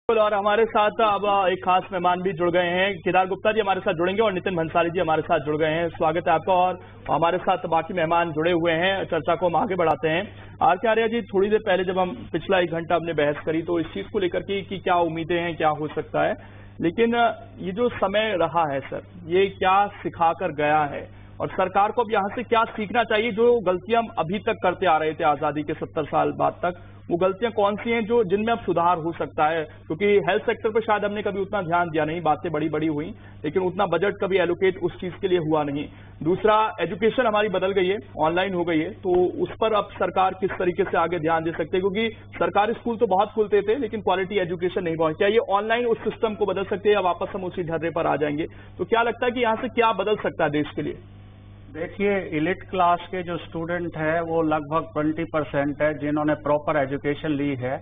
और हमारे साथ अब एक खास मेहमान भी जुड़ गए हैं। केदार गुप्ता जी हमारे साथ जुड़ेंगे और नितिन भंसाली जी हमारे साथ जुड़ गए हैं। स्वागत है आपका। और हमारे साथ बाकी मेहमान जुड़े हुए हैं। चर्चा को हम आगे बढ़ाते हैं। आर.के. आर्या जी, थोड़ी देर पहले जब हम पिछला 1 घंटा हमने बहस करी तो इस चीज को लेकर के कि क्या उम्मीदें हैं, क्या हो सकता है, लेकिन ये जो समय रहा है सर, ये क्या सिखा कर गया है और सरकार को अब यहाँ से क्या सीखना चाहिए? जो गलतियां हम अभी तक करते आ रहे थे आजादी के 70 साल बाद तक, वो गलतियां कौन सी हैं जो जिनमें अब सुधार हो सकता है? क्योंकि हेल्थ सेक्टर पर शायद हमने कभी उतना ध्यान दिया नहीं, बातें बड़ी बड़ी हुई, लेकिन उतना बजट कभी एलोकेट उस चीज के लिए हुआ नहीं। दूसरा, एजुकेशन हमारी बदल गई है, ऑनलाइन हो गई है, तो उस पर अब सरकार किस तरीके से आगे ध्यान दे सकते हैं? क्योंकि सरकारी स्कूल तो बहुत खुलते थे लेकिन क्वालिटी एजुकेशन नहीं पहुंची। क्या ये ऑनलाइन उस सिस्टम को बदल सकते हैं या वापस हम उसी ढर्रे पर आ जाएंगे? तो क्या लगता है कि यहाँ से क्या बदल सकता है देश के लिए? देखिए, इलिट क्लास के जो स्टूडेंट है वो लगभग 20% है जिन्होंने प्रॉपर एजुकेशन ली है।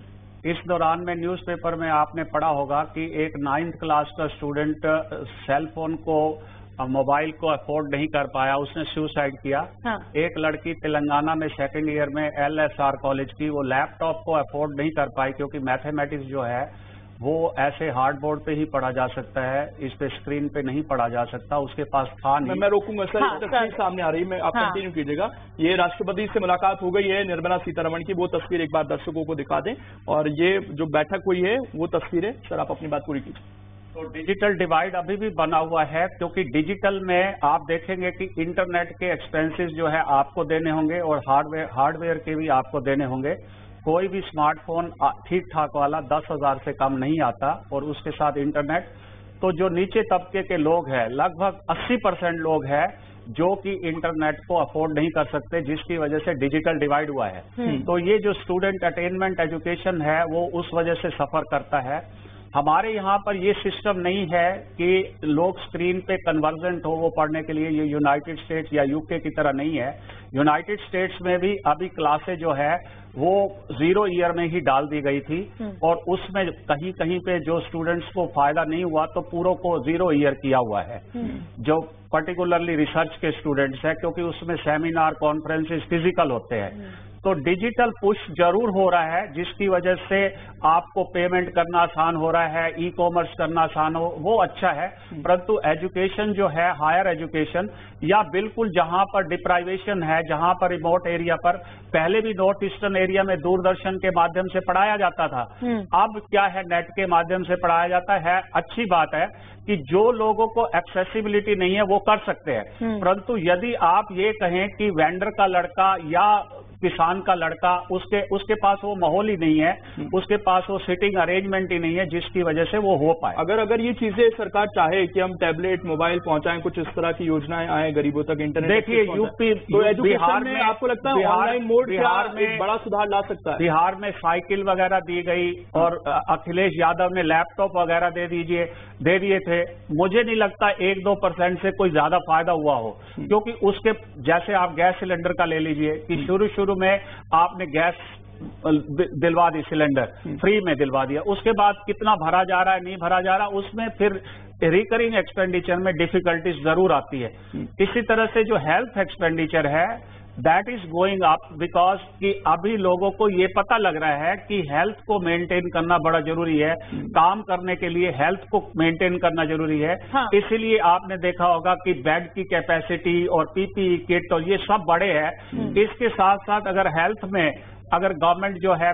इस दौरान में न्यूज़पेपर में आपने पढ़ा होगा कि एक 9th क्लास का स्टूडेंट सेल फोन को, मोबाइल को अफोर्ड नहीं कर पाया, उसने सुसाइड किया। हाँ। एक लड़की तेलंगाना में 2nd ईयर में LSR कॉलेज की, वो लैपटॉप को अफोर्ड नहीं कर पाई क्योंकि मैथमेटिक्स जो है वो ऐसे हार्ड बोर्ड पे ही पढ़ा जा सकता है, इस पे स्क्रीन पे नहीं पढ़ा जा सकता, उसके पास था नहीं। मैं रोकूंगा सर। हाँ, तस्वीर सामने आ रही है, मैं आप कंटिन्यू कीजिएगा। ये राष्ट्रपति से मुलाकात हो गई है निर्मला सीतारमण की, वो तस्वीर एक बार दर्शकों को दिखा दें। और ये जो बैठक हुई है वो तस्वीर है। सर, आप अपनी बात पूरी कीजिए। तो डिजिटल डिवाइड अभी भी बना हुआ है, क्योंकि डिजिटल में आप देखेंगे कि इंटरनेट के एक्सपेंसेस जो है आपको देने होंगे और हार्डवेयर के भी आपको देने होंगे। कोई भी स्मार्टफोन ठीक ठाक वाला 10,000 से कम नहीं आता, और उसके साथ इंटरनेट। तो जो नीचे तबके के लोग हैं, लगभग 80% लोग हैं जो कि इंटरनेट को अफोर्ड नहीं कर सकते, जिसकी वजह से डिजिटल डिवाइड हुआ है। तो ये जो स्टूडेंट अटेनमेंट एजुकेशन है वो उस वजह से सफर करता है। हमारे यहाँ पर ये सिस्टम नहीं है कि लोग स्क्रीन पे कन्वर्जेंट हो वो पढ़ने के लिए। ये यूनाइटेड स्टेट्स या यूके की तरह नहीं है। यूनाइटेड स्टेट्स में भी अभी क्लासेज जो है वो 0 ईयर में ही डाल दी गई थी, और उसमें कहीं कहीं पे जो स्टूडेंट्स को फायदा नहीं हुआ तो पूरों को 0 ईयर किया हुआ है, जो पर्टिकुलरली रिसर्च के स्टूडेंट्स हैं, क्योंकि उसमें सेमिनार कॉन्फ्रेंसेस फिजिकल होते हैं। तो डिजिटल पुश जरूर हो रहा है, जिसकी वजह से आपको पेमेंट करना आसान हो रहा है, ई कॉमर्स करना आसान हो, वो अच्छा है। परंतु एजुकेशन जो है, हायर एजुकेशन, या बिल्कुल जहां पर डिप्राइवेशन है, जहां पर रिमोट एरिया पर, पहले भी नॉर्थ ईस्टर्न एरिया में दूरदर्शन के माध्यम से पढ़ाया जाता था, अब क्या है, नेट के माध्यम से पढ़ाया जाता है। अच्छी बात है कि जो लोगों को एक्सेसिबिलिटी नहीं है वो कर सकते हैं, परंतु यदि आप ये कहें कि वेंडर का लड़का या किसान का लड़का, उसके पास वो माहौल ही नहीं है, उसके पास वो सिटिंग अरेंजमेंट ही नहीं है, जिसकी वजह से वो हो पाए। अगर ये चीजें सरकार चाहे कि हम टैबलेट, मोबाइल पहुंचाएं, कुछ इस तरह की योजनाएं आए गरीबों तक, इंटरनेट, देखिए यूपी, तो बिहार में आपको लगता है ऑनलाइन मोड बिहार में बड़ा सुधार ला सकता है? बिहार में साइकिल वगैरह दी गई, और अखिलेश यादव ने लैपटॉप वगैरह दे दिए थे। मुझे नहीं लगता 1-2% से कोई ज्यादा फायदा हुआ हो, क्योंकि उसके जैसे आप गैस सिलेंडर का ले लीजिए कि शुरू में आपने गैस दिलवा दी, सिलेंडर फ्री में दिलवा दिया, उसके बाद कितना भरा जा रहा है, नहीं भरा जा रहा, उसमें फिर रिकरिंग एक्सपेंडिचर में डिफिकल्टीज जरूर आती है। इसी तरह से जो हेल्थ एक्सपेंडिचर है, that is going up, because कि अभी लोगों को ये पता लग रहा है कि हेल्थ को मेंटेन करना बड़ा जरूरी है, काम करने के लिए हेल्थ को मेंटेन करना जरूरी है। हाँ। इसीलिए आपने देखा होगा कि बेड की कैपेसिटी और PPE किट और ये सब बड़े हैं। इसके साथ साथ अगर हेल्थ में अगर गवर्नमेंट जो है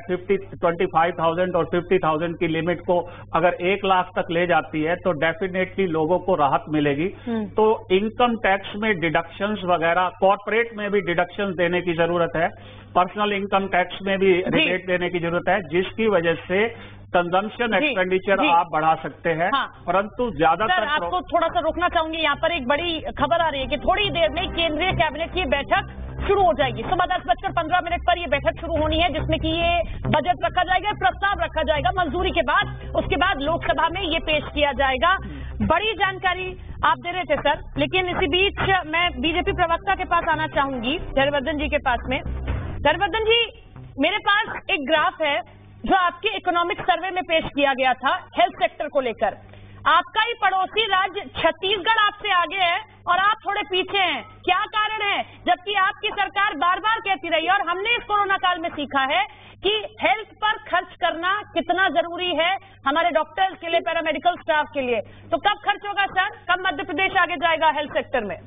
25,000 और 50,000 की लिमिट को अगर 1 लाख तक ले जाती है तो डेफिनेटली लोगों को राहत मिलेगी। तो इनकम टैक्स में डिडक्शंस वगैरह, कॉर्पोरेट में भी डिडक्शंस देने की जरूरत है, पर्सनल इनकम टैक्स में भी रिबेट देने की जरूरत है, जिसकी वजह से कंजम्पशन एक्सपेंडिचर आप बढ़ा सकते हैं। हाँ। परंतु ज्यादातर आपको थोड़ा सा रोकना चाहूंगी, यहाँ पर एक बड़ी खबर आ रही है कि थोड़ी देर में केंद्रीय कैबिनेट की बैठक शुरू हो जाएगी। सुबह 10:15 पर ये बैठक शुरू होनी है, जिसमें कि ये बजट रखा जाएगा, प्रस्ताव रखा जाएगा मंजूरी के बाद, उसके बाद लोकसभा में ये पेश किया जाएगा। बड़ी जानकारी आप दे रहे थे सर, लेकिन इसी बीच मैं बीजेपी प्रवक्ता के पास आना चाहूंगी, हर्षवर्धन जी के पास में। हर्षवर्धन जी, मेरे पास एक ग्राफ है जो आपके इकोनॉमिक सर्वे में पेश किया गया था हेल्थ सेक्टर को लेकर। आपका ही पड़ोसी राज्य छत्तीसगढ़ आपसे आगे है और आप थोड़े पीछे हैं। क्या कारण है? जबकि आपकी सरकार बार बार कहती रही और हमने इस कोरोना काल में सीखा है कि हेल्थ पर खर्च करना कितना जरूरी है हमारे डॉक्टर्स के लिए, पैरामेडिकल स्टाफ के लिए। तो कब खर्च होगा सर? कब मध्य प्रदेश आगे जाएगा हेल्थ सेक्टर में?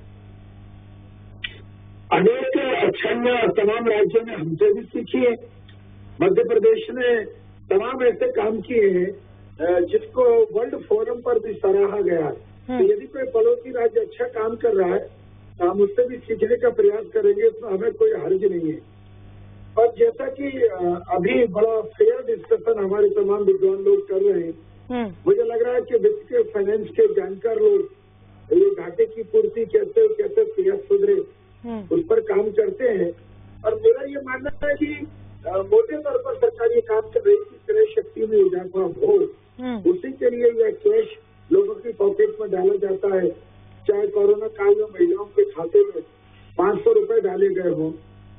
अनेक अच्छाइयां तमाम राज्यों ने हमसे भी सीखी है। मध्य प्रदेश ने तमाम ऐसे काम किए हैं जिसको वर्ल्ड फोरम पर भी सराहा गया। तो यदि कोई पड़ोसी राज्य अच्छा काम कर रहा है तो हम उससे भी सीखने का प्रयास करेंगे, इसमें हमें कोई हर्ज नहीं है। और जैसा कि अभी बड़ा फेयर डिस्कशन हमारे तमाम विद्वान लोग कर रहे हैं, मुझे लग रहा है कि वित्त के, फाइनेंस के जानकार लोग ये घाटे की पूर्ति कैसे सेहत सुधरे उस पर काम करते हैं। और मेरा ये मानना है कि मोटे तौर पर सरकार ये काम कर रही है कि क्रय शक्ति में इजाफा हो, उसी के लिए यह कैश लोगों की पॉकेट में डाला जाता है। चाहे कोरोना काल में महिलाओं के खाते में 500 रुपए डाले गए हों।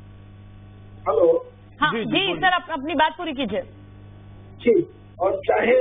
हेलो, हाँ, जी सर, अपनी बात पूरी कीजिए। जी, और चाहे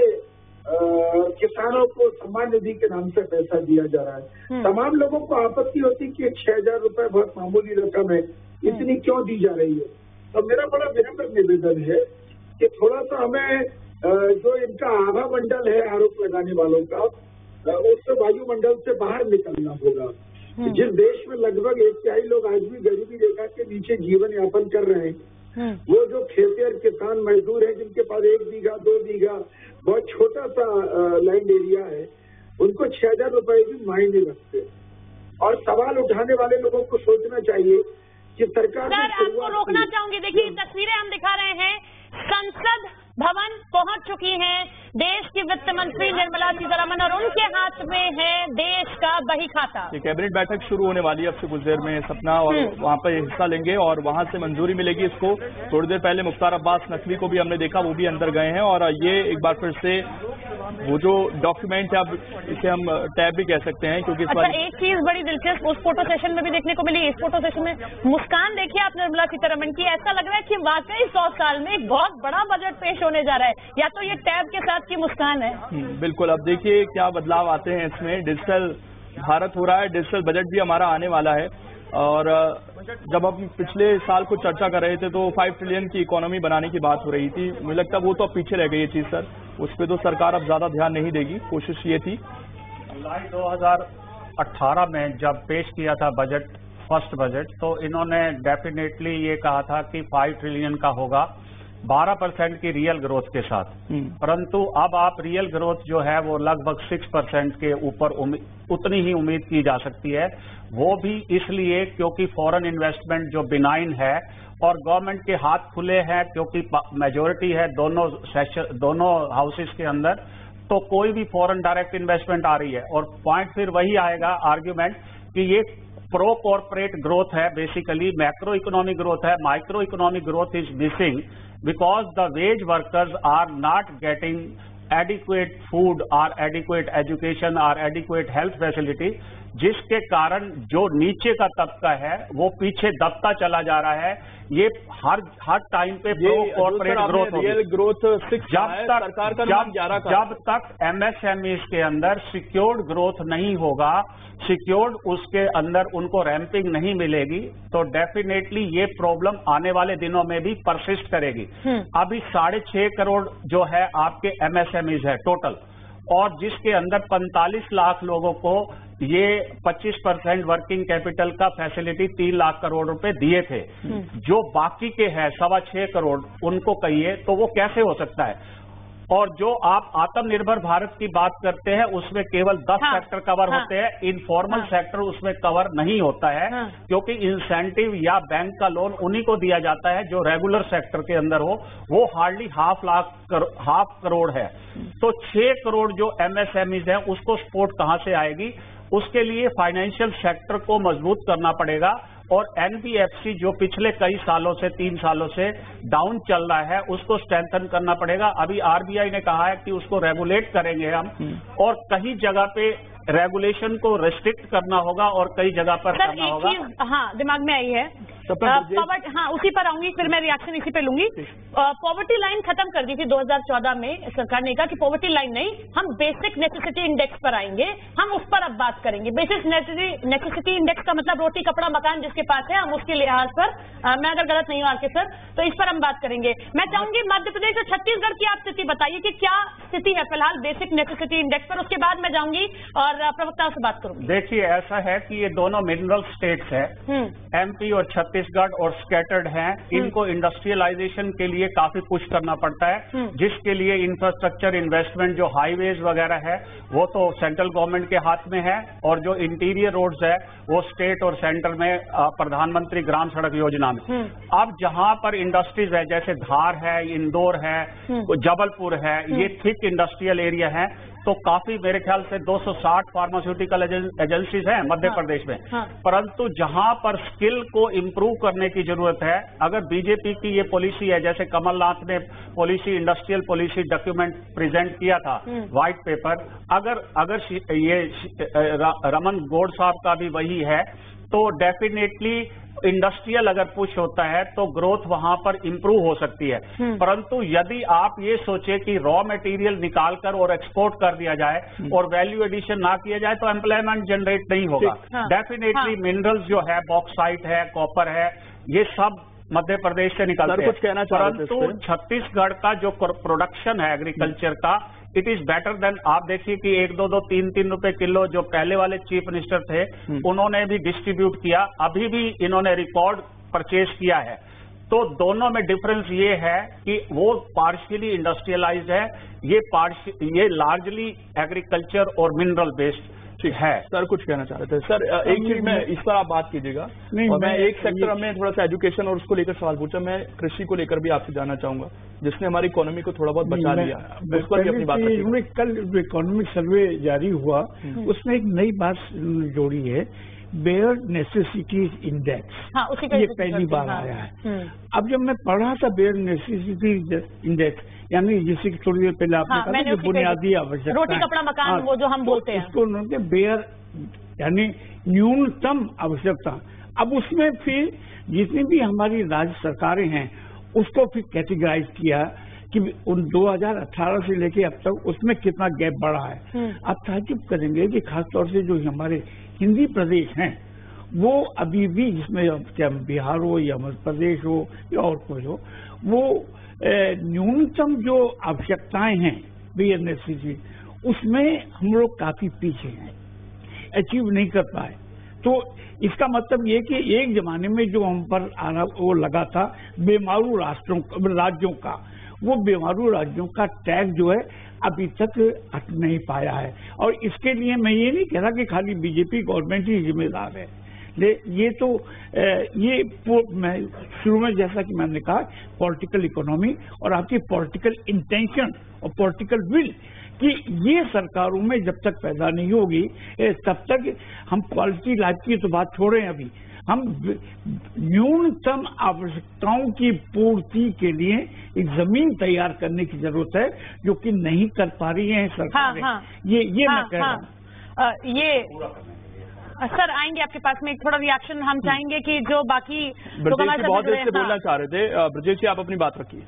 किसानों को सम्मान निधि के नाम से पैसा दिया जा रहा है। तमाम लोगों को आपत्ति होती कि 6,000 रुपए बहुत मामूली रकम है, इतनी क्यों दी जा रही है। तो मेरा बड़ा विनम्र निवेदन है कि थोड़ा सा हमें जो इनका आभा मंडल है आरोप लगाने वालों का, उस वायुमंडल से बाहर निकलना होगा। जिस देश में लगभग 1/3 लोग आज भी गरीबी रेखा के नीचे जीवन यापन कर रहे हैं, वो जो खेतिहर किसान मजदूर हैं जिनके पास 1 बीघा 2 बीघा बहुत छोटा सा लैंड एरिया है, उनको 6,000 रुपए भी मायने रखते। और सवाल उठाने वाले लोगों को सोचना चाहिए कि सरकार सर, आपको रोकना चाहूंगी। देखिए, तस्वीरें हम दिखा रहे हैं, संसद भवन पहुंच चुकी हैं देश की वित्त मंत्री निर्मला सीतारमण और उनके हाथ में है देश का बही खाता। कैबिनेट बैठक शुरू होने वाली है अब से कुछ देर में सपना, और वहां पर हिस्सा लेंगे और वहां से मंजूरी मिलेगी इसको। थोड़ी देर पहले मुख्तार अब्बास नकवी को भी हमने देखा, वो भी अंदर गए हैं। और ये एक बार फिर से वो जो डॉक्यूमेंट है, अब इसे हम टैब भी कह सकते हैं, क्योंकि अच्छा, एक चीज बड़ी दिलचस्प उस फोटो सेशन में भी देखने को मिली। इस फोटो सेशन में मुस्कान देखिए आप निर्मला सीतारमण की, ऐसा लग रहा है कि वाकई 100 साल में एक बहुत बड़ा बजट पेश होने जा रहा है, या तो ये टैब के साथ की मुस्कान है। बिल्कुल, अब देखिए क्या बदलाव आते हैं इसमें। डिजिटल भारत हो रहा है, डिजिटल बजट भी हमारा आने वाला है। और जब हम पिछले साल को चर्चा कर रहे थे तो 5 ट्रिलियन की इकोनॉमी बनाने की बात हो रही थी। मुझे लगता है वो तो अब पीछे रह गई ये चीज सर, उस पर तो सरकार अब ज्यादा ध्यान नहीं देगी। कोशिश ये थी जुलाई 2018 में जब पेश किया था बजट, फर्स्ट बजट, तो इन्होंने डेफिनेटली ये कहा था कि 5 ट्रिलियन का होगा 12% की रियल ग्रोथ के साथ। परंतु अब आप रियल ग्रोथ जो है वो लगभग 6% के ऊपर उतनी ही उम्मीद की जा सकती है। वो भी इसलिए क्योंकि फॉरेन इन्वेस्टमेंट जो बिनाइन है और गवर्नमेंट के हाथ खुले हैं, क्योंकि मेजोरिटी है दोनों हाउसेस के अंदर, तो कोई भी फॉरेन डायरेक्ट इन्वेस्टमेंट आ रही है। और पॉइंट फिर वही आएगा आर्ग्यूमेंट कि ये प्रो कॉर्पोरेट ग्रोथ है, बेसिकली मैक्रो इकोनॉमिक ग्रोथ है। Micro economic growth is missing because the wage workers are not getting adequate food or adequate education or adequate health facility, जिसके कारण जो नीचे का तबका है वो पीछे दबता चला जा रहा है। ये हर टाइम पे प्रो कॉर्पोरेट ग्रोथ होगी। रियल ग्रोथ 6 सरकार का नाम 11 का। जब तक एमएसएमईज के अंदर सिक्योर्ड ग्रोथ नहीं होगा, सिक्योर्ड उसके अंदर उनको रैंपिंग नहीं मिलेगी, तो डेफिनेटली ये प्रॉब्लम आने वाले दिनों में भी परसिस्ट करेगी। अभी 6.5 करोड़ जो है आपके एमएसएमईज है टोटल, और जिसके अंदर 45 लाख लोगों को ये 25% वर्किंग कैपिटल का फैसिलिटी 3 लाख करोड़ रुपए दिए थे। जो बाकी के हैं 6.25 करोड़, उनको कहिए तो वो कैसे हो सकता है। और जो आप आत्मनिर्भर भारत की बात करते हैं उसमें केवल 10 सेक्टर कवर होते हैं, इनफॉर्मल सेक्टर उसमें कवर नहीं होता है, क्योंकि इंसेंटिव या बैंक का लोन उन्हीं को दिया जाता है जो रेगुलर सेक्टर के अंदर हो, वो हार्डली हाफ करोड़ है। तो 6 करोड़ जो एमएसएमईज हैं उसको सपोर्ट कहां से आएगी? उसके लिए फाइनेंशियल सेक्टर को मजबूत करना पड़ेगा। और एनबीएफसी जो पिछले कई सालों से 3 सालों से डाउन चल रहा है उसको स्ट्रेंथन करना पड़ेगा। अभी आरबीआई ने कहा है कि उसको रेगुलेट करेंगे हम, और कई जगह पे रेगुलेशन को रेस्ट्रिक्ट करना होगा और कई जगह पर सर करना एक होगा। चीज हाँ दिमाग में आई है, पॉवर्टी, हाँ उसी पर आऊंगी, फिर मैं रिएक्शन इसी पे लूंगी। पॉवर्टी लाइन खत्म कर दी थी 2014 में, सरकार ने कहा कि पॉवर्टी लाइन नहीं, हम बेसिक नेसेसिटी इंडेक्स पर आएंगे, हम उस पर अब बात करेंगे। बेसिक नेसेसिटी इंडेक्स का मतलब रोटी कपड़ा मकान जिसके पास है, हम उसके लिहाज पर, मैं अगर गलत नहीं हूं आरके सर, तो इस पर हम बात करेंगे। मैं चाहूंगी मध्य प्रदेश और छत्तीसगढ़ की आप स्थिति बताइए कि क्या स्थिति है फिलहाल बेसिक नेसेसिटी इंडेक्स पर, उसके बाद मैं जाऊंगी और प्रवक्ताओं से बात करूंगी। देखिए ऐसा है कि ये दोनों मिनरल स्टेट्स है, एमपी और छत्तीसगढ़ और स्कैटर्ड हैं, इनको इंडस्ट्रियलाइजेशन के लिए काफी पुश करना पड़ता है, जिसके लिए इंफ्रास्ट्रक्चर इन्वेस्टमेंट जो हाईवेज वगैरह है वो तो सेंट्रल गवर्नमेंट के हाथ में है, और जो इंटीरियर रोड्स है वो स्टेट और सेंटर में प्रधानमंत्री ग्राम सड़क योजना में। अब जहां पर इंडस्ट्रीज है जैसे धार है, इंदौर है, जबलपुर है, ये थिक इंडस्ट्रियल एरिया है, तो काफी मेरे ख्याल से 260 फार्मास्यूटिकल एजेंसीज हैं मध्य प्रदेश में। परंतु जहां पर स्किल को इम्प्रूव करने की जरूरत है, अगर बीजेपी की ये पॉलिसी है, जैसे कमलनाथ ने policy industrial policy document present किया था, व्हाइट पेपर, अगर ये रमन गौड़ साहब का भी वही है, तो डेफिनेटली इंडस्ट्रियल अगर पुश होता है तो ग्रोथ वहां पर इंप्रूव हो सकती है। परंतु यदि आप ये सोचे कि रॉ मटेरियल निकालकर और एक्सपोर्ट कर दिया जाए और वैल्यू एडिशन ना किया जाए तो एम्प्लॉयमेंट जनरेट नहीं होगा। डेफिनेटली मिनरल्स जो है, बॉक्साइट है, कॉपर है, ये सब मध्य प्रदेश से निकलते हैं। कुछ कहना परंतु छत्तीसगढ़ का जो प्रोडक्शन है एग्रीकल्चर का, इट इज बेटर देन, आप देखिए कि 1-2, 3-3 रुपए किलो जो पहले वाले चीफ मिनिस्टर थे उन्होंने भी डिस्ट्रीब्यूट किया, अभी भी इन्होंने रिकॉर्ड परचेज किया है। तो दोनों में डिफरेंस ये है कि वो पार्शियली इंडस्ट्रियलाइज्ड है, ये लार्जली एग्रीकल्चर और मिनरल बेस्ड है। सर कुछ कहना चाह रहे थे सर, एक चीज में इस पर आप बात कीजिएगा, और मैं एक सेक्टर में थोड़ा सा एजुकेशन और उसको लेकर सवाल पूछा, मैं कृषि को लेकर भी आपसे जानना चाहूंगा, जिसने हमारी इकोनॉमी को थोड़ा बहुत बचा लिया, उस पर भी अपनी बात रखिए। कल जो इकोनॉमिक सर्वे जारी हुआ उसमें एक नई बात जोड़ी है, बेयर नेसेसिटीज इंडेक्स, ये पहली बार आया है। अब जब मैं पढ़ा था बेयर नेसेसिटीज इंडेक्स, यानी जिससे थोड़ी देर पहले आपने कहा कि बुनियादी आवश्यकता, रोटी कपड़ा मकान, वो जो हम बोलते हैं, उसको उन्होंने बेयर यानी न्यूनतम आवश्यकता। अब उसमें फिर जितनी भी हमारी राज्य सरकारें हैं उसको फिर कैटेगराइज किया कि उन 2018 से लेके अब तक उसमें कितना गैप बढ़ा है। आप ताज्जुब करेंगे कि खासतौर से जो हमारे हिंदी प्रदेश हैं वो अभी भी, जिसमें क्या बिहार हो या मध्य प्रदेश हो या और कोई हो, वो न्यूनतम जो आवश्यकताएं हैं बेयर नेसेसिटी, उसमें हम लोग काफी पीछे हैं, अचीव नहीं कर पाए। तो इसका मतलब ये कि एक जमाने में जो हम पर वो लगा था बेमारू राज्यों का, वो बेमारू राज्यों का टैग जो है अभी तक हट नहीं पाया है। और इसके लिए मैं ये नहीं कह रहा कि खाली बीजेपी गवर्नमेंट ही जिम्मेदार है, ये तो मैं शुरू में जैसा कि मैंने कहा, पॉलिटिकल इकोनॉमी और आपकी पॉलिटिकल इंटेंशन और पॉलिटिकल विल कि ये सरकारों में जब तक पैदा नहीं होगी तब तक हम क्वालिटी लाइफ की तो बात छोड़ें, अभी हम न्यूनतम आवश्यकताओं की पूर्ति के लिए एक जमीन तैयार करने की जरूरत है, जो कि नहीं कर पा रही है सरकारें। ये मैं कह रहा हूँ। ये सर आएंगे आपके पास में, थोड़ा रिएक्शन हम चाहेंगे कि जो बाकी लोग हमारे साथ बहुत देर से बोलना चाह रहे थे। ब्रजेश जी आप अपनी बात रखिए।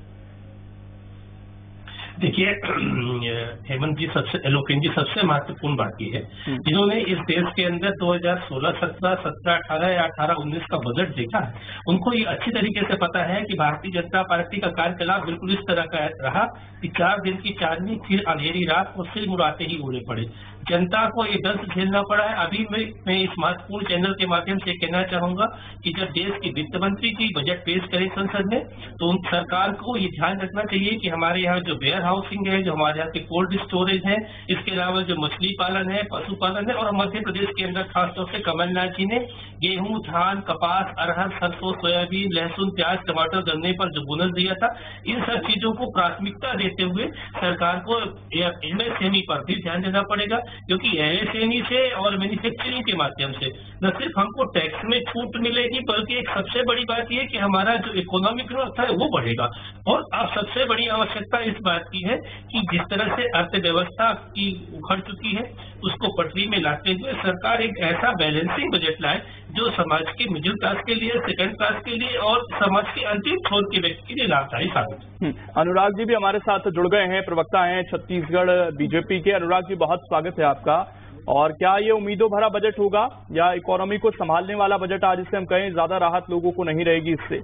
देखिए हेमंत जी लोकेन जी सबसे महत्वपूर्ण बात यह है, जिन्होंने इस देश के अंदर 2016-17, 17-18 या 18-19 का बजट देखा है, उनको ये अच्छी तरीके से पता है कि भारतीय जनता पार्टी का कार्यकलाप बिल्कुल इस तरह का रहा कि 4 दिन की चांदनी फिर अंधेरी रात और सिर मुड़ाते ही उड़े पड़े। जनता को ये दर्द झेलना पड़ा है। अभी मैं इस महत्वपूर्ण चैनल के माध्यम से कहना चाहूंगा कि जब देश की वित्त मंत्री जी बजट पेश करें संसद में, तो उन सरकार को ये ध्यान रखना चाहिए कि हमारे यहाँ जो वेयर हाउसिंग है, जो हमारे यहाँ के कोल्ड स्टोरेज है, इसके अलावा जो मछली पालन है, पशुपालन है, और मध्य प्रदेश के अंदर खासतौर से कमलनाथ जी ने गेहूं, धान, कपास, अरहर, सरसों, सोयाबीन, लहसुन, प्याज, टमाटर, गन्ने पर जो बोनस दिया था, इन सब चीजों को प्राथमिकता देते हुए सरकार को एमएसएमई पर भी ध्यान देना पड़ेगा, क्योंकि एमएसएमई से और मैन्युफैक्चरिंग के माध्यम से न सिर्फ हमको टैक्स में छूट मिलेगी, बल्कि एक सबसे बड़ी बात यह कि हमारा जो इकोनॉमिक ग्रोथ है वो बढ़ेगा। और अब सबसे बड़ी आवश्यकता इस बात की है कि जिस तरह से अर्थव्यवस्था की उखड़ चुकी है, उसको पटरी में लाते हुए सरकार एक ऐसा बैलेंसिंग बजट लाए जो समाज के मिडिल क्लास के लिए, सेकंड क्लास के लिए और समाज के अंतिम छोर के व्यक्ति के लिए लाभदायी साबित हो। अनुराग जी भी हमारे साथ जुड़ गए हैं, प्रवक्ता हैं छत्तीसगढ़ बीजेपी के। अनुराग जी, बहुत स्वागत है आपका। और क्या ये उम्मीदों भरा बजट होगा या इकोनॉमी को संभालने वाला बजट आज जिसे हम कहें, ज्यादा राहत लोगों को नहीं रहेगी इससे?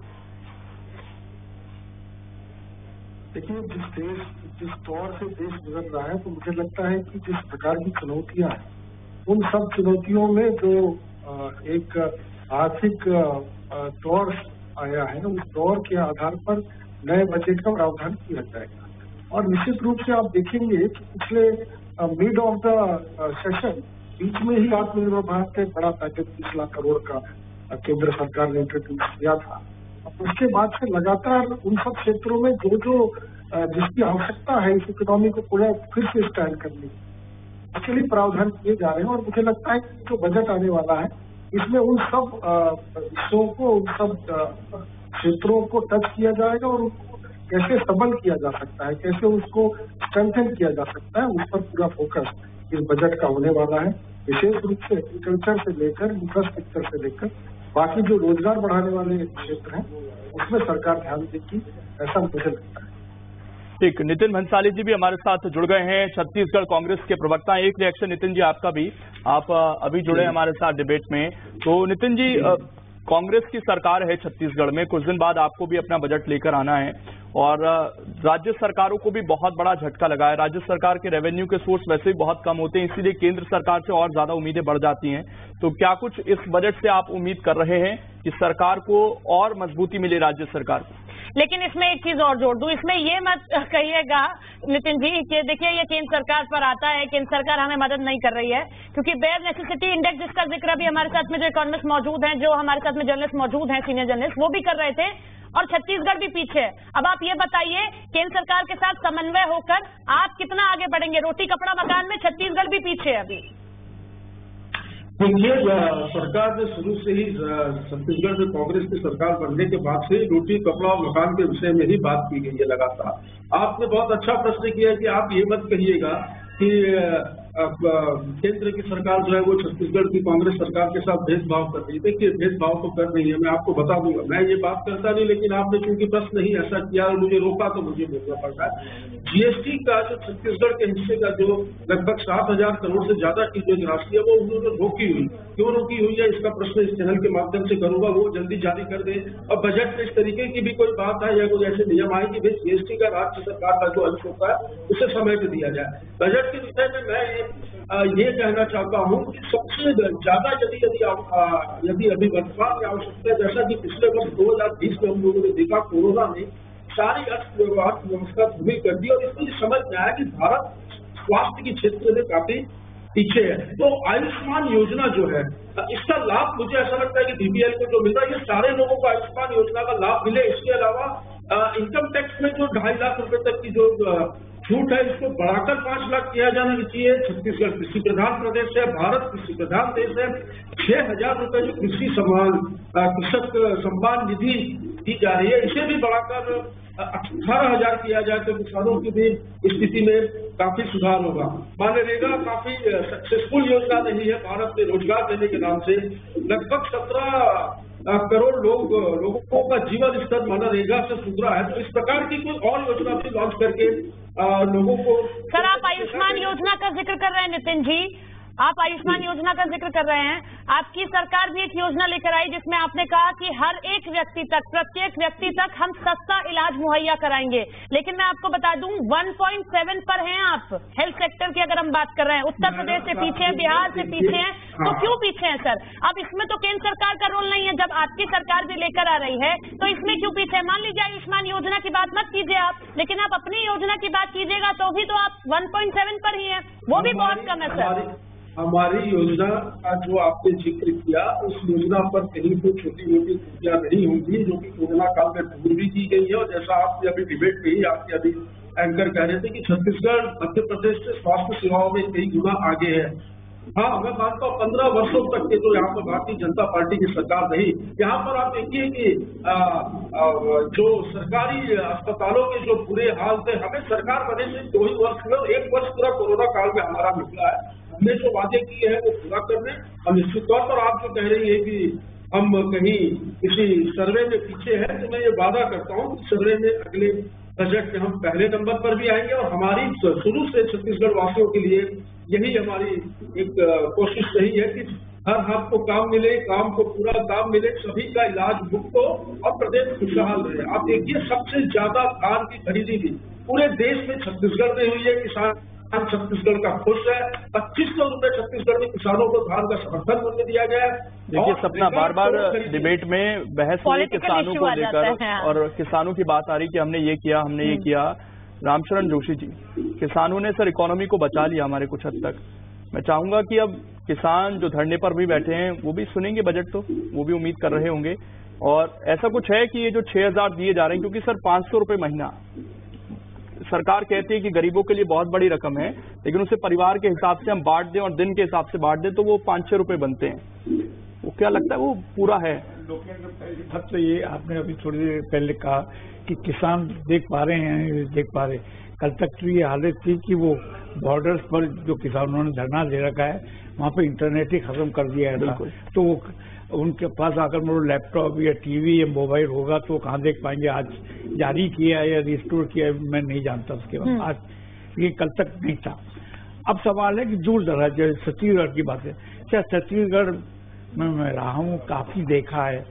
देखिए, जिस दौर से देश गुजर रहा है, तो मुझे लगता है कि जिस प्रकार की चुनौतियां हैं, उन सब चुनौतियों में जो एक आर्थिक दौर आया है, उस दौर के आधार पर नए बजट का प्रावधान किया जाएगा। और निश्चित रूप से आप देखेंगे कि पिछले मिड ऑफ द सेशन बीच में ही आत्मनिर्भर भारत का एक बड़ा पैकेज 30 लाख करोड़ का केंद्र सरकार ने इंट्रोड्यूस किया था। उसके बाद से लगातार उन सब क्षेत्रों में जो जिसकी आवश्यकता है इस इकोनॉमी को पूरा फिर से स्टैंड करने उसके लिए प्रावधान किए जा रहे हैं। और मुझे लगता है कि जो बजट आने वाला है, इसमें उन सब विषयों को, उन सब क्षेत्रों को टच किया जाएगा और उनको कैसे सबल किया जा सकता है, कैसे उसको स्ट्रेंथन किया जा सकता है, उस पर पूरा फोकस इस बजट का होने वाला है। विशेष रूप से एग्रीकल्चर से लेकर इंफ्रास्ट्रक्चर से लेकर बाकी जो रोजगार बढ़ाने वाले क्षेत्र हैं, उसमें सरकार ध्यान देगी, ऐसा मुझे लगता है। ठीक, नितिन भंसाली जी भी हमारे साथ जुड़ गए हैं, छत्तीसगढ़ कांग्रेस के प्रवक्ता। एक रिएक्शन नितिन जी आपका भी, आप अभी जुड़े हमारे साथ डिबेट में। तो नितिन जी, कांग्रेस की सरकार है छत्तीसगढ़ में, कुछ दिन बाद आपको भी अपना बजट लेकर आना है और राज्य सरकारों को भी बहुत बड़ा झटका लगा है। राज्य सरकार के रेवेन्यू के सोर्स वैसे ही बहुत कम होते हैं, इसीलिए केंद्र सरकार से और ज्यादा उम्मीदें बढ़ जाती हैं। तो क्या कुछ इस बजट से आप उम्मीद कर रहे हैं कि सरकार को और मजबूती मिले राज्य सरकार को? लेकिन इसमें एक चीज और जोड़ दूं, इसमें ये मत कहिएगा नितिन जी कि देखिए ये केंद्र सरकार पर आता है, केंद्र सरकार हमें मदद नहीं कर रही है, क्योंकि बेयर नेसेसिटी इंडेक्स जिसका जिक्र अभी हमारे साथ में जो इकोनॉमिस्ट मौजूद हैं, जो हमारे साथ में जर्नलिस्ट मौजूद हैं, सीनियर जर्नलिस्ट, वो भी कर रहे थे और छत्तीसगढ़ भी पीछे है। अब आप ये बताइए, केंद्र सरकार के साथ समन्वय होकर आप कितना आगे बढ़ेंगे? रोटी कपड़ा मकान में छत्तीसगढ़ भी पीछे है अभी। देखिए, सरकार ने शुरू से ही छत्तीसगढ़ में कांग्रेस की सरकार बनने के बाद से रोटी कपड़ा और मकान के विषय में ही बात की गई है लगातार। आपने बहुत अच्छा प्रश्न किया है कि आप ये मत कहिएगा कि केंद्र की सरकार जो है वो छत्तीसगढ़ की कांग्रेस सरकार के साथ भेदभाव कर रही है। देखिए, भेदभाव तो कर रही है, मैं आपको बता दूंगा। मैं ये बात करता नहीं, लेकिन आपने चूंकि प्रश्न ही ऐसा किया और मुझे रोका तो मुझे बोलना पड़ रहा है। जीएसटी का जो छत्तीसगढ़ के हिस्से का जो लगभग 7,000 करोड़ से ज्यादा की जो राशि है वो उन्होंने रोकी हुई। क्यों रोकी हुई है, इसका प्रश्न इस चैनल के माध्यम से करूंगा, वो जल्दी जारी कर दें। और बजट में इस तरीके की भी कोई बात है या कोई ऐसे नियम आए कि भाई जीएसटी का राज्य सरकार का जो अंश होता है उसे समेट दिया जाए। बजट के विषय में मैं ये कहना चाहता हूँ कि सबसे ज्यादा यदि अभी वर्तमान में आवश्यकता है, जैसा कि पिछले वर्ष 2020 में हम लोगों ने देखा, कोरोना ने सारी अर्थव्यवस्था धूमिल कर दी और इसलिए समझ में आया कि भारत स्वास्थ्य के क्षेत्र में काफी पीछे है। तो आयुष्मान योजना जो है, इसका लाभ मुझे ऐसा लगता है कि बीपीएल को जो मिल रहा है, ये सारे लोगों को आयुष्मान योजना का लाभ मिले। इसके अलावा इनकम टैक्स में जो 2.5 लाख रुपए तक की जो छूट है, इसको बढ़ाकर 5 लाख किया जाना चाहिए। छत्तीसगढ़ कृषि प्रधान प्रदेश है, भारत कृषि प्रधान देश है। 6,000 रुपए जो कृषक सम्मान निधि दी जा रही है, इसे भी बढ़ाकर 18,000 किया जाए तो किसानों की भी स्थिति में काफी सुधार होगा। मनरेगा काफी सक्सेसफुल योजना नहीं है, भारत में रोजगार देने के नाम से लगभग 17 करोड़ लोगों का जीवन स्तर मनरेगा से सुधरा है। तो इस प्रकार की कोई और योजना भी लॉन्च करके लोगों को। सर, आप आयुष्मान योजना का जिक्र कर रहे हैं नितिन जी, आप आयुष्मान योजना का जिक्र कर रहे हैं। आपकी सरकार भी एक योजना लेकर आई जिसमें आपने कहा कि हर एक व्यक्ति तक, प्रत्येक व्यक्ति तक हम सस्ता इलाज मुहैया कराएंगे। लेकिन मैं आपको बता दूं 1.7 पर हैं आप हेल्थ सेक्टर की। अगर हम बात कर रहे हैं, उत्तर प्रदेश से पीछे हैं, बिहार से पीछे हैं, तो क्यों पीछे हैं सर? अब इसमें तो केंद्र सरकार का रोल नहीं है, जब आपकी सरकार भी लेकर आ रही है तो इसमें क्यों पीछे है? मान लीजिए आयुष्मान योजना की बात मत कीजिए आप, लेकिन आप अपनी योजना की बात कीजिएगा तो भी तो आप 1.7 पर ही है, वो भी बहुत कम है सर। हमारी योजना का जो आपने जिक्र किया, उस योजना पर कहीं कोई छोटी मोटी त्रुटियां नहीं होंगी, जो कि कोरोना काल में दूर भी की गई है। और जैसा आपने अभी डिबेट में ही आपके अभी एंकर कह रहे थे कि छत्तीसगढ़ मध्य प्रदेश से स्वास्थ्य सेवाओं में कई गुना आगे है, हाँ, मैं मानता हूँ 15 वर्षों तक के जो यहाँ पर भारतीय जनता पार्टी की सरकार रही, यहाँ पर आप देखिए कि जो सरकारी अस्पतालों के जो बुरे हाल थे, हमें सरकार बने से 2 ही वर्ष हुए, 1 वर्ष पूरा कोरोना काल में हमारा निकला है। हमने जो वादे किए हैं वो पूरा करने, और निश्चित तौर पर आप जो कह रही है कि हम कहीं किसी सर्वे में पीछे हैं, तो मैं ये वादा करता हूँ कि सर्वे में अगले बजट में हम पहले नंबर पर भी आएंगे। और हमारी शुरू से छत्तीसगढ़ वासियों के लिए यही हमारी एक कोशिश रही है कि हर हाथ को काम मिले, काम को पूरा काम मिले, सभी का इलाज मुफ्त हो और प्रदेश खुशहाल रहे। आप देखिए, सबसे ज्यादा धान की खरीदी भी पूरे देश में छत्तीसगढ़ में हुई है। किसान छत्तीसगढ़ का खुश है। 2500 रुपए छत्तीसगढ़ में किसानों को धान का समर्थन मूल्य दिया गया है। देखिए सपना, बार बार डिबेट में बहस हो रही किसानों को लेकर, और किसानों की बात आ रही कि हमने ये किया, हमने ये किया। रामशरण जोशी जी, किसानों ने सर इकोनॉमी को बचा लिया हमारे कुछ हद तक। मैं चाहूंगा कि अब किसान जो धरने पर भी बैठे हैं वो भी सुनेंगे बजट, तो वो भी उम्मीद कर रहे होंगे। और ऐसा कुछ है कि ये जो 6000 दिए जा रहे हैं, क्योंकि सर 500 रुपए महीना सरकार कहती है कि गरीबों के लिए बहुत बड़ी रकम है, लेकिन उसे परिवार के हिसाब से हम बांट दें और दिन के हिसाब से बांट दें तो वो 5-6 रुपए बनते हैं। वो क्या लगता है वो पूरा है? तो ये आपने अभी थोड़ी देर पहले कहा कि किसान देख पा रहे हैं, देख पा रहे। कल तक तो ये हालत थी कि वो बॉर्डर्स पर जो किसानों ने धरना दे रखा है वहाँ पे इंटरनेट ही खत्म कर दिया है। तो वो उनके पास अगर मेरे लैपटॉप या टीवी या मोबाइल होगा तो कहाँ देख पाएंगे। आज जारी किया या रिस्टोर किया मैं नहीं जानता उसके बाद, आज ये कल तक नहीं था। अब सवाल है कि दूर दराज छत्तीसगढ़ की बात है, क्या छत्तीसगढ़ में मैं रहा हूँ, काफी देखा है,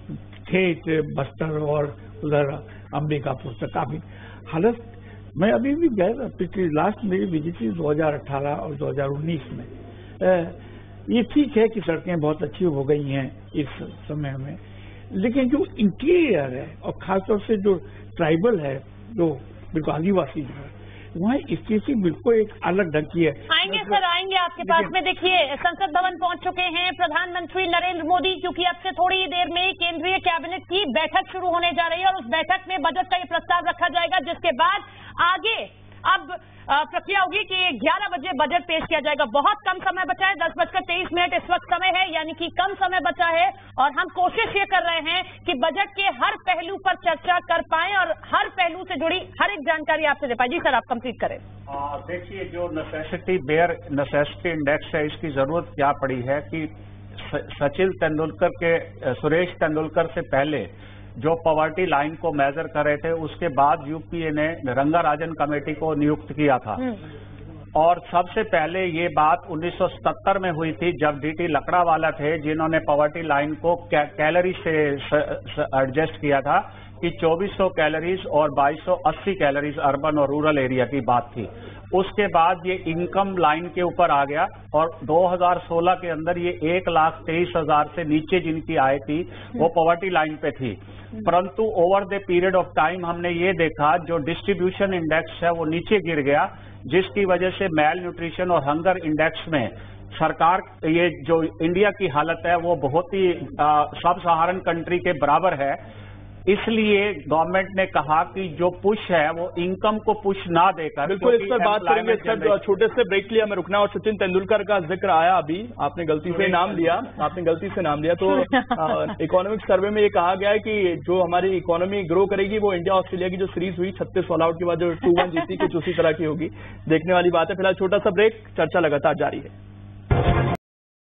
थे बस्तर और उधर अंबिकापुर तक काफी हालत। मैं अभी भी गया, पिछली लास्ट मेरी विजिट थी 2018 और 2019 में। ये ठीक है कि सड़कें बहुत अच्छी हो गई हैं इस समय में, लेकिन जो इंटीरियर है और खासतौर से जो ट्राइबल है, जो बिल्कुल आदिवासी है, वहाँ स्थिति बिल्कुल एक अलग ढंग की है। आएंगे सर, आएंगे आपके पास में। देखिए, संसद भवन पहुंच चुके हैं प्रधानमंत्री नरेंद्र मोदी, क्योंकि अब से थोड़ी देर में केंद्रीय कैबिनेट की बैठक शुरू होने जा रही है और उस बैठक में बजट का ये प्रस्ताव रखा जाएगा, जिसके बाद आगे अब प्रक्रिया होगी कि 11 बजे बजट पेश किया जाएगा। बहुत कम समय बचा है, 10:23 इस वक्त समय है, यानी कि कम समय बचा है, और हम कोशिश ये कर रहे हैं कि बजट के हर पहलू पर चर्चा कर पाएं और हर पहलू से जुड़ी हर एक जानकारी आपसे दे पाए। जी सर, आप कंप्लीट करें। देखिए, जो नेसेसिटी बेयर नेसेसिटी इंडेक्स है, इसकी जरूरत क्या पड़ी है कि सचिन तेंदुलकर के सुरेश तेंदुलकर से पहले जो पॉवर्टी लाइन को मेजर कर रहे थे, उसके बाद यूपीए ने रंगाराजन कमेटी को नियुक्त किया था। और सबसे पहले ये बात 1977 में हुई थी, जब डीटी लकड़ावाला थे, जिन्होंने पॉवर्टी लाइन को कैलोरी से एडजस्ट किया था कि 2400 कैलोरीज और 2280 कैलोरीज अर्बन और रूरल एरिया की बात थी। उसके बाद ये इनकम लाइन के ऊपर आ गया और 2016 के अंदर ये 1,23,000 से नीचे जिनकी आय थी वो पॉवर्टी लाइन पे थी। परंतु over the period of time हमने ये देखा जो डिस्ट्रीब्यूशन इंडेक्स है वो नीचे गिर गया, जिसकी वजह से मेल न्यूट्रिशन और हंगर इंडेक्स में सरकार, ये जो इंडिया की हालत है वो बहुत ही सब सहारन कंट्री के बराबर है। इसलिए गवर्नमेंट ने कहा कि जो पुश है वो इनकम को पुश ना देकर, बिल्कुल इस पर बात करेंगे। सर, छोटे से ब्रेक के लिए हमें रुकना, और सचिन तेंदुलकर का जिक्र आया अभी, आपने गलती से नाम लिया, तो इकोनॉमिक सर्वे में ये कहा गया है कि जो हमारी इकोनॉमी ग्रो करेगी वो इंडिया ऑस्ट्रेलिया की जो सीरीज हुई 36 ऑल आउट के बाद जो 2-1 जीती, कुछ उसी तरह की होगी। देखने वाली बात है। फिलहाल छोटा सा ब्रेक, चर्चा लगातार जारी है।